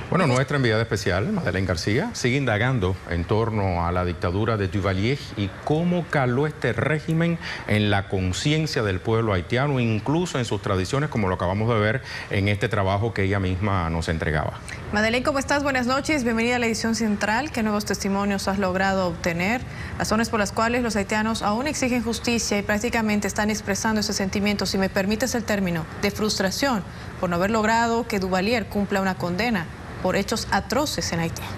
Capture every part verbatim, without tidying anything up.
Bueno, nuestra enviada especial, Madeleine García, sigue indagando en torno a la dictadura de Duvalier y cómo caló este régimen en la conciencia del pueblo haitiano, incluso en sus tradiciones, como lo acabamos de ver en este trabajo que ella misma nos entregaba. Madeleine, ¿cómo estás? Buenas noches, bienvenida a la edición central. ¿Qué nuevos testimonios has logrado obtener? Razones por las cuales los haitianos aún exigen justicia y prácticamente están expresando ese sentimiento, si me permites el término, de frustración por no haber logrado que Duvalier cumpla una condena por hechos atroces en Haití.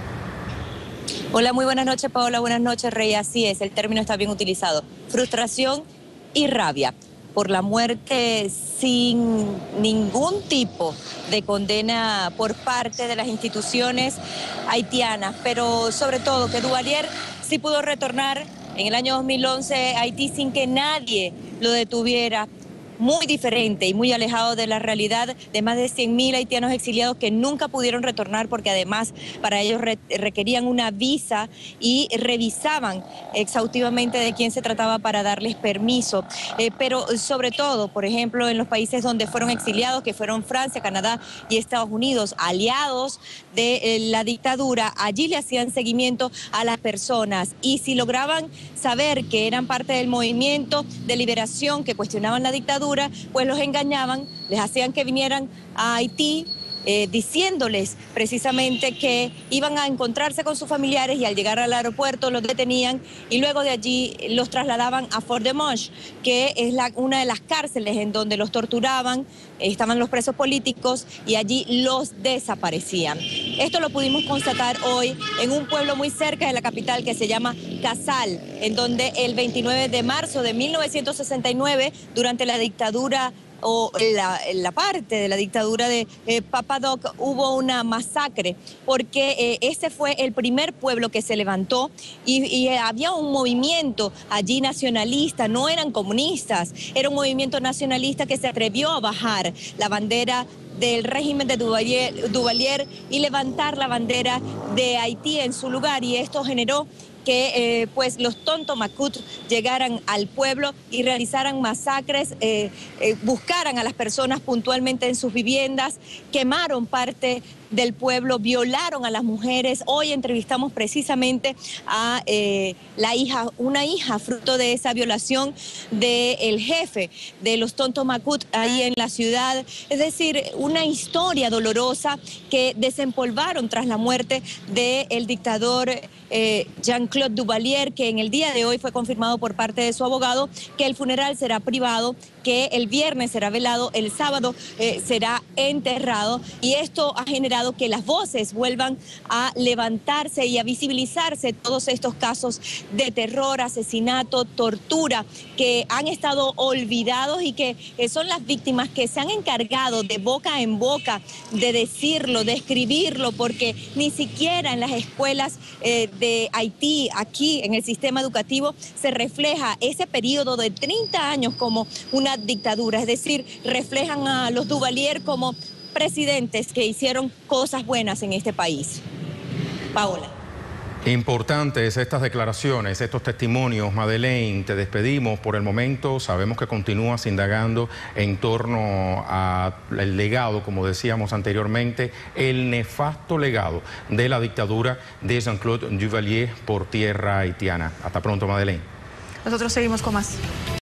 Hola, muy buenas noches, Paola. Buenas noches, Rey. Así es, el término está bien utilizado. Frustración y rabia por la muerte sin ningún tipo de condena por parte de las instituciones haitianas, pero sobre todo que Duvalier sí pudo retornar en el año dos mil once a Haití sin que nadie lo detuviera. Muy diferente y muy alejado de la realidad de más de cien mil haitianos exiliados que nunca pudieron retornar porque además para ellos re requerían una visa y revisaban exhaustivamente de quién se trataba para darles permiso. Eh, pero sobre todo, por ejemplo, en los países donde fueron exiliados, que fueron Francia, Canadá y Estados Unidos, aliados de eh, la dictadura, allí le hacían seguimiento a las personas y si lograban saber que eran parte del movimiento de liberación que cuestionaban la dictadura, pues los engañaban, les hacían que vinieran a Haití eh, diciéndoles precisamente que iban a encontrarse con sus familiares y al llegar al aeropuerto los detenían y luego de allí los trasladaban a Fort-de-Mons, que es la, una de las cárceles en donde los torturaban, estaban los presos políticos y allí los desaparecían. Esto lo pudimos constatar hoy en un pueblo muy cerca de la capital que se llama Casal, en donde el veintinueve de marzo de mil novecientos sesenta y nueve, durante la dictadura o la, la parte de la dictadura de eh, Papa Doc, hubo una masacre, porque eh, ese fue el primer pueblo que se levantó y, y eh, había un movimiento allí nacionalista, no eran comunistas, era un movimiento nacionalista que se atrevió a bajar la bandera del régimen de Duvalier, Duvalier y levantar la bandera de Haití en su lugar, y esto generó que eh, pues los Tonto-Macoute llegaran al pueblo y realizaran masacres, eh, eh, buscaran a las personas puntualmente en sus viviendas, quemaron parte del pueblo, violaron a las mujeres. Hoy entrevistamos precisamente a eh, la hija, una hija fruto de esa violación del jefe de los Tonto-Macoute ahí en la ciudad. Es decir, una historia dolorosa que desempolvaron tras la muerte del dictador eh, Jean-Claude Duvalier, que en el día de hoy fue confirmado por parte de su abogado que el funeral será privado, que el viernes será velado, el sábado eh, será enterrado, y esto ha generado que las voces vuelvan a levantarse y a visibilizarse todos estos casos de terror, asesinato, tortura, que han estado olvidados y que eh, son las víctimas que se han encargado de boca en boca de decirlo, de escribirlo, porque ni siquiera en las escuelas eh, de Haití, aquí en el sistema educativo, se refleja ese periodo de treinta años como una dictadura, es decir, reflejan a los Duvalier como presidentes que hicieron cosas buenas en este país. Paola. Importantes estas declaraciones, estos testimonios. Madeleine, te despedimos por el momento. Sabemos que continúas indagando en torno al legado, como decíamos anteriormente, el nefasto legado de la dictadura de Jean-Claude Duvalier por tierra haitiana. Hasta pronto, Madeleine. Nosotros seguimos con más.